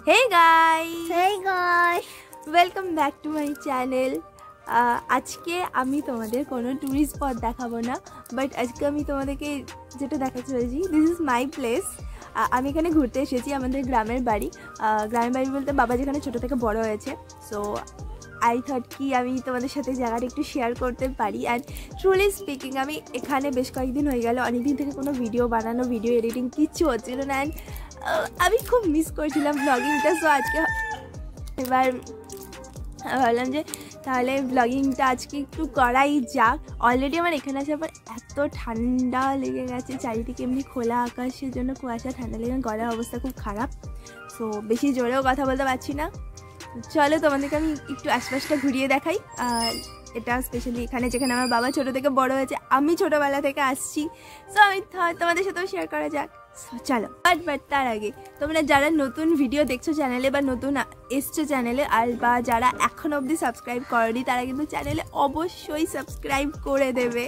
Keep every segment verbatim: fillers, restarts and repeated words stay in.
Hey guys! Hey guys! Welcome back to my channel. আজকে আমি তোমাদের কোনো টুরিস্ট স্পট দেখাবো না, বাট আজকে আমি তোমাদেরকে যেটা দেখাতে চলেছি, দিস ইজ মাই প্লেস। আমি এখানে ঘুরতে এসেছি, আমাদের গ্রামের বাড়ি। গ্রামের বাড়ি বলতে বাবা যেখানে ছোটো থেকে বড় হয়েছে। সো আই থট কি আমি তোমাদের সাথে জায়গাটা একটু শেয়ার করতে পারি। অ্যান্ড ট্রুলি স্পিকিং, আমি এখানে বেশ কয়েকদিন হয়ে গেল, অনেকদিন থেকে কোনো ভিডিও বানানো, ভিডিও এডিটিং কিচ্ছু হচ্ছিল না। অ্যান্ড আমি খুব মিস করছিলাম ব্লগিংটা। সো আজকে এবার ভাবলাম যে তাহলে ব্লগিংটা আজকে একটু করাই যাক। অলরেডি আমার এখানে আসার পর এত ঠান্ডা লেগে গেছে, চারিদিকে এমনি খোলা আকাশের জন্য কুয়াশা, ঠান্ডা লেগে গলার অবস্থা খুব খারাপ। সো বেশি জোরেও কথা বলতে পারছি না। চলো তোমাদেরকে আমি একটু আশপাশটা ঘুরিয়ে দেখাই। আর এটা স্পেশালি এখানে যেখানে আমার বাবা ছোটো থেকে বড় হয়েছে, আমি ছোটোবেলা থেকে আসছি। সো আমি তোমাদের সাথেও শেয়ার করা যাক। চলো, বাট বাট তার আগে তোমরা যারা নতুন ভিডিও দেখছো চ্যানেলে বা নতুন এসছো চ্যানেলে, আর বা যারা এখন অবধি সাবস্ক্রাইব করনি, তারা কিন্তু চ্যানেলে অবশ্যই সাবস্ক্রাইব করে দেবে।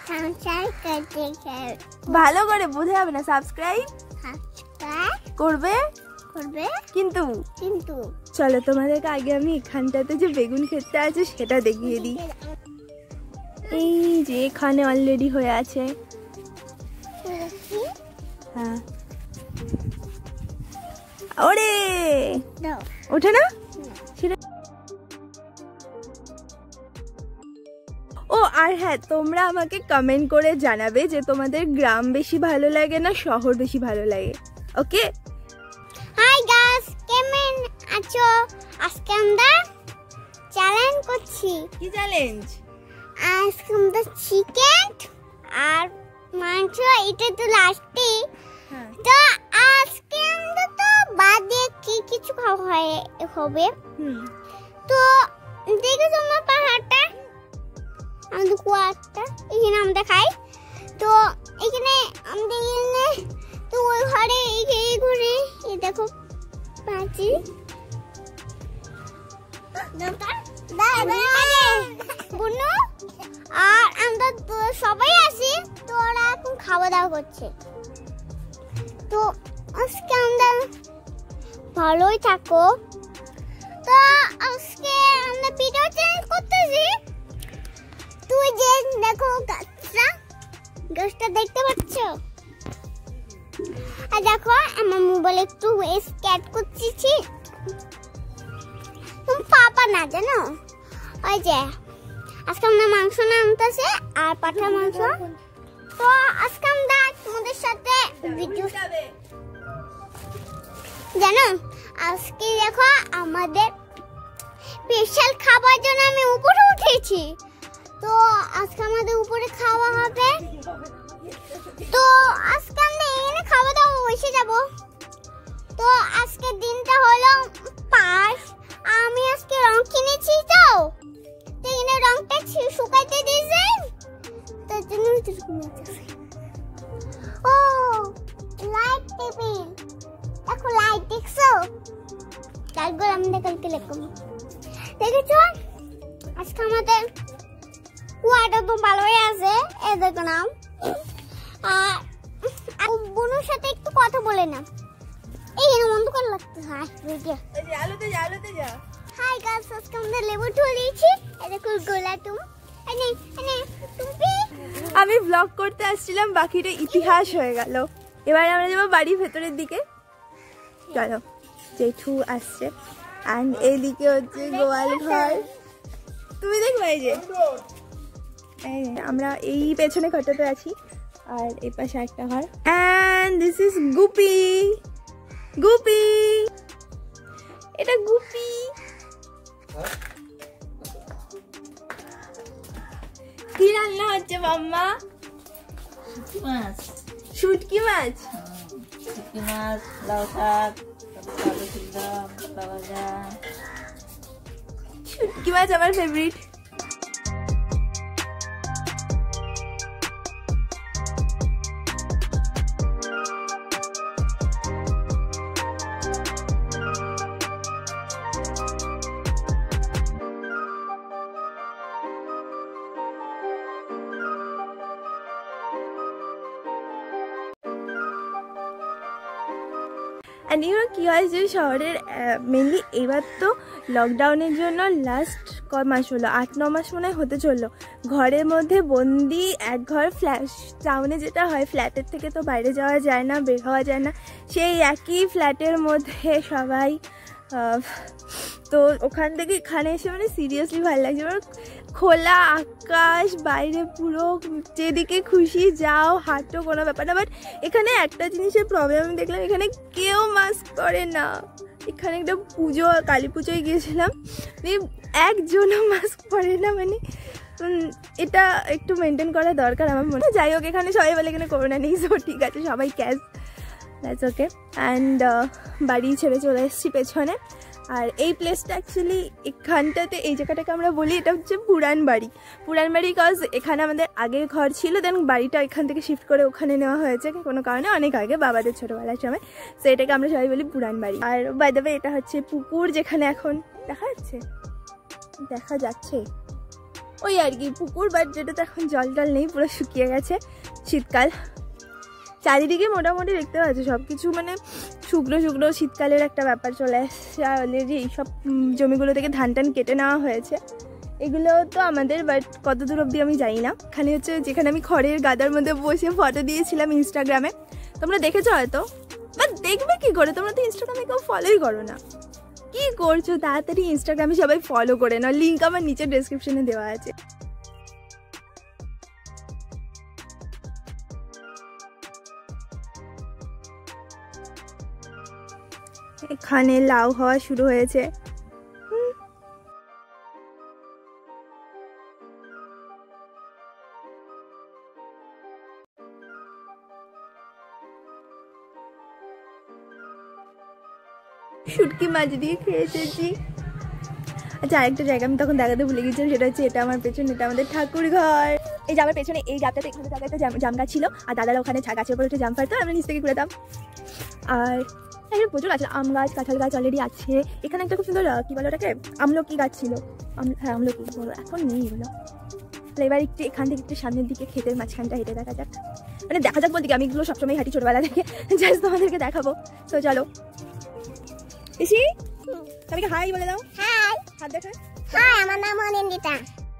ভালো করে বোঝা যাবে না, সাবস্ক্রাইব করবে করবে কিন্তু কিন্তু চলো তোমাদেরকে আগে আমি এখানটাতে যে বেগুন ক্ষেতটা আছে সেটা দেখিয়ে দিই। এই যে এখানে অলরেডি হয়ে আছে। হ্যাঁ, ওরে ওঠে না সেটা। ও আর হ্যাঁ, তোমরা আমাকে কমেন্ট করে জানাবে যে তোমাদের গ্রাম বেশি ভালো লাগে না শহর বেশি ভালো লাগে। ওকে, হাই গাইস, কেমন আছো? আজকে আমরা চ্যালেঞ্জ করছি। কি চ্যালেঞ্জ? আজকে আমরা চিকেন আর মাংস, এটা তো লাস্টে। তো আজকে আমরা তো বাদে কি কিছু খাওয়া হয় হবে। তো দেখো তোমার পাহাড়টা, আমাদের কুয়াটা এখানে আমরা খাই। তো এখানে আমরা এখানে তো ওই ঘরে এই ঘরে এই দেখো পাঁচি বুনু আর আমরা সবাই আসি। তো ওরা এখন খাওয়া দাওয়া করছে। তো আজকে আমরা ভালোই থাকো। তো আজকে আমরা ভিডিও চেঞ্জ করতেছি। তুই যে দেখো গাছটা গাছটা দেখতে পাচ্ছ, আর দেখো আমার মোবাইলে একটু স্ক্যাট করতেছি। তুমি পাপা না জানো, ওই যে আজকে আমরা মাংস আনতেছে আর পাঠা মাংস। তো আজকে আমরা তোমাদের সাথে ভিডিও জানো, আজকে দেখো আমাদের স্পেশাল খাবার জন্য আমি উপরে উঠেছি। তো আজকে আমাদের উপরে খাওয়া হবে। তো আজকে আমরা এখানে খাওয়া দাওয়া বসে যাব। তো আজকের দিনটা হলো পাঁচ। আমি আজকে রং কিনেছি, তো এখানে রংটা শুকাইতে দিয়েছে, তার জন্য ও লাইট টেবিল দেখো, লাইট দেখছো? লাইটগুলো আমাদের কালকে লিখবো, দেখেছো? আজকে আমাদের কুয়াটা তো ভালোই আছে, এই দেখো নাম। আর বোনের সাথে একটু কথা বলে না, এইখানে বন্ধ করে লাগতে হয় ভিডিও। আলোতে যা, আলোতে যা। হাই গাইস, আজকে আমরা লেবু তুলেছি। এই দেখো গোলা তুমি, এনে এনে তুমি। আমি ব্লগ করতে আসছিলাম, বাকিটা ইতিহাস হয়ে গেল। এবার আমরা যাবো বাড়ির ভেতরের দিকে। চলো, জেঠু আসছে। অ্যান্ড এইদিকে হচ্ছে গোয়াল ঘর, তুমি দেখবে। এই যে আমরা এই পেছনে ঘরটাতে আছি, আর এই পাশে একটা ঘর। And this is Gupi. Gupi, এটা গুপি। কি রান্না হচ্ছে মাম্মা? মাছ, শুটকি মাছ। শুটকি মাছ, লাউ শাক, আলু সিদ্ধ, মশলা ভাজা। শুটকি মাছ আমার ফেভারিট। অ্যান্ড ইউনো কী হয় যে শহরের মেনলি এবার তো লকডাউনের জন্য লাস্ট ক মাস হলো, আট ন মাস মনে হয় হতে চললো, ঘরের মধ্যে বন্দি এক ঘর ফ্ল্যাট। টাউনে যেটা হয় ফ্ল্যাটের থেকে তো বাইরে যাওয়া যায় না, বের হওয়া যায় না, সেই একই ফ্ল্যাটের মধ্যে সবাই। তো ওখান থেকে এখানে এসে মানে সিরিয়াসলি ভালো লাগছে, মানে খোলা আকাশ, বাইরে পুরো যেদিকে খুশি যাও হাঁটো, কোনো ব্যাপার না। বাট এখানে একটা জিনিসের প্রবলেম আমি দেখলাম, এখানে কেউ মাস্ক পরে না। এখানে একটা পুজো, কালী পুজোয় গিয়েছিলাম, একজনও মাস্ক পরে না। মানে এটা একটু মেনটেন করা দরকার আমার মনে হয়। যাই হোক, এখানে সবাই বলে এখানে করোনা নেই, সো ঠিক আছে, সবাই ক্যাশ, দ্যাটস ওকে। অ্যান্ড বাড়ি ছেড়ে চলে এসেছি পেছনে। আর এই প্লেসটা অ্যাকচুয়ালি এখানটাতে, এই জায়গাটাকে আমরা বলি এটা হচ্ছে পুরান বাড়ি। পুরান বাড়ি বিকজ এখানে আমাদের আগের ঘর ছিল, দেন বাড়িটা এখান থেকে শিফট করে ওখানে নেওয়া হয়েছে কোনো কারণে, অনেক আগে, বাবাদের ছোটোবেলার সময়। সো এটাকে আমরা সবাই বলি পুরান বাড়ি। আর বাই দ্য ওয়ে, এটা হচ্ছে পুকুর, যেখানে এখন দেখা যাচ্ছে দেখা যাচ্ছে ওই আর কি পুকুর, বাট যেটাতে এখন জল টল নেই, পুরো শুকিয়ে গেছে। শীতকাল, চারিদিকে মোটামুটি দেখতে পাচ্ছি সব কিছু মানে শুকনো শুকনো, শীতকালের একটা ব্যাপার চলে আসছে। আর অলরেডি এইসব জমিগুলো থেকে ধান টান কেটে নেওয়া হয়েছে, এগুলো তো আমাদের, বাট কত দূর অবধি আমি জানি না। এখানে হচ্ছে যেখানে আমি খড়ের গাদার মধ্যে বসে ফটো দিয়েছিলাম ইনস্টাগ্রামে, তোমরা দেখেছো হয়তো, বাট দেখবে কি করে, তোমরা তো ইনস্টাগ্রামে কেউ ফলোই করো না, কি করছো? তাড়াতাড়ি ইনস্টাগ্রামে সবাই ফলো করে নাও, লিঙ্ক আমার নিচে ডেসক্রিপশনে দেওয়া আছে। এখানে লাউ হওয়া শুরু হয়েছে। শুটকি মাছ দিয়ে খেয়ে এসেছি। আচ্ছা, আরেকটা জায়গা আমি তখন দেখাতে ভুলে গেছিলাম, সেটা হচ্ছে এটা আমার পেছনে, এটা আমাদের ঠাকুর ঘর। এই যে আমার পেছনে এই গাছটাতে, এখানে জায়গায় একটা জাম গাছ ছিল, আর দাদারা ওখানে গাছের উপর একটা জাম পারতো, আমরা নিচ থেকে ঘুরেতাম। আর এখানে প্রচুর আছে, আম গাছ, কাঁঠাল গাছ অলরেডি আছে। এখানে একটা খুব সুন্দর কী বলো ওটাকে, আমলকি গাছ ছিল, হ্যাঁ আমলকি বলো, এখন নেই এগুলো। এবার একটু এখান থেকে একটু সামনের দিকে ক্ষেতের মাঝখানটা হেঁটে দেখা যাক, মানে দেখা যাক বলতে কি, আমি এগুলো সবসময় হাঁটি ছোটবেলা থেকে, জাস্ট তোমাদেরকে দেখাবো। তো চলো পিসি, সবাইকে হাই বলে দাও। হাই, হাত দেখা। হাই, আমার নাম অনিন্দিতা।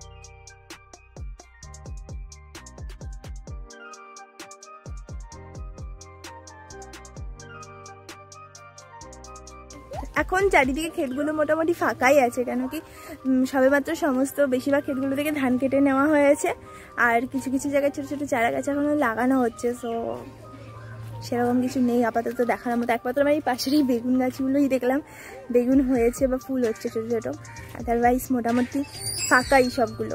এখন চারিদিকে ক্ষেতগুলো মোটামুটি ফাঁকাই আছে, কেন কি সবেমাত্র সমস্ত বেশিরভাগ ক্ষেতগুলো থেকে ধান কেটে নেওয়া হয়েছে, আর কিছু কিছু জায়গায় ছোটো ছোটো চারা গাছ এখনও লাগানো হচ্ছে। সো সেরকম কিছু নেই আপাতত দেখার মতো। একমাত্র আমার এই পাশের এই বেগুন গাছগুলোই দেখলাম বেগুন হয়েছে বা ফুল হচ্ছে ছোটো ছোটো, আদারওয়াইজ মোটামুটি ফাঁকাই সবগুলো।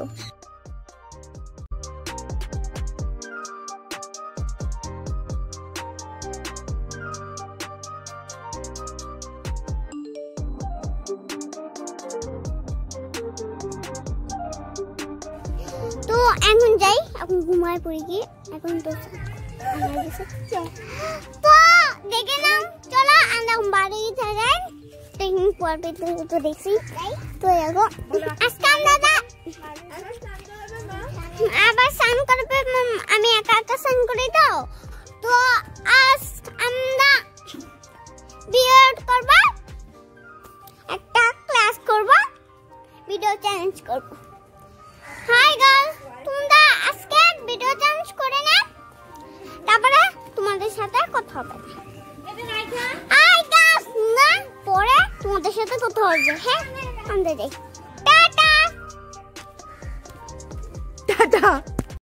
তো এখন যাই, এখন ঘুমায় পড়ি গিয়ে, এখন তো তো দেখে নাও, চলো আমরা বাড়ি যাই, টেকনিক পড়বে তো দেখছি। তো দেখো আজকে আমরা আবার স্নান করবে, আমি একা একা স্নান করি তো। তো আজ আমরা বিএড করব, একটা ক্লাস করব, ভিডিও চ্যালেঞ্জ করব। হাই গার্লস, তোমরা আজকে ভিডিও চ্যালেঞ্জ করে না, তারপরে তোমাদের সাথে কথা হবে। হাই গার্লস, না পরে তোমাদের সাথে কথা হবে। হ্যাঁ, আমরা যাই, টাটা টাটা।